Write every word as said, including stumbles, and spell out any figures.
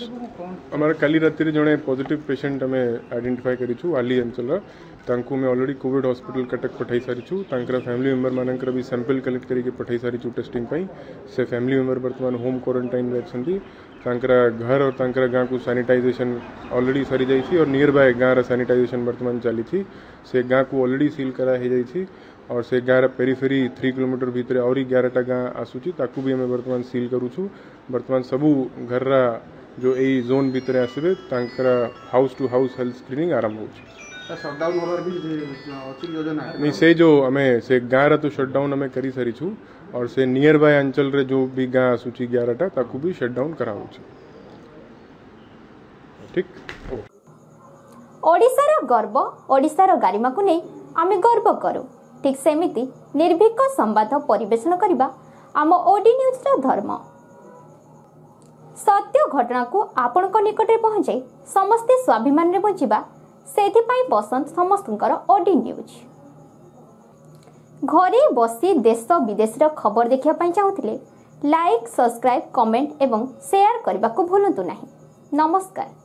हमारा काली राति जड़े पॉजिटिव पेशेंट आम आइडेंटिफाई करूँ आली अंचल तांकू मैं ऑलरेडी कोविड हॉस्पिटल कटक पठाई सारी फैमिली मेंबर मानकर भी सैंपल कलेक्ट करके पठाई सारी टेस्टिंग से फैमिली मेंबर बर्तमान होम क्वारंटाइन में अच्छा घर और तांकरा गाँ को सैनिटाइजेशन ऑलरेडी सरी जाइए और नियर बाय गाँव सैनिटाइजेशन बर्तमान चली से गाँ को ऑलरेडी सील करा जाइए और से गाँव पेरीफेरी थ्री किलोमीटर भितर और ग्यारह गाँ आसूची ताकू भी हमें बर्तमान सील करूँ बर्तमान सबू घर जो यही जोन भितर आसबे तांकरा house to house health screening आरंभ हो नहीं से जो हमें से गाँव तो शटडाउन हमें करी सारी छू और से नियर बाय अंचल रे जो भी गाँ आसूची ग्यारह ताकू भी शटडाउन करा ठीक ओडिशार गर्व ओडिशार गारिमा को नहीं आमे गर्व करूँ ठीक सेमिति निर्भीक संवाद परिवेषण करबा आम ओडी न्यूज रा धर्म सत्य घटना को आपण को निकट पहुंचे समस्ते स्वाभिमान रे बचिबा सेथिपाई पसंद समस्तंकर ओडी न्यूज घरे बसी देश विदेश रा खबर देखिया पाई चाहुथिले लाइक सब्सक्राइब कमेंट एवं शेयर करबा को भूलंतु नहीं। नमस्कार।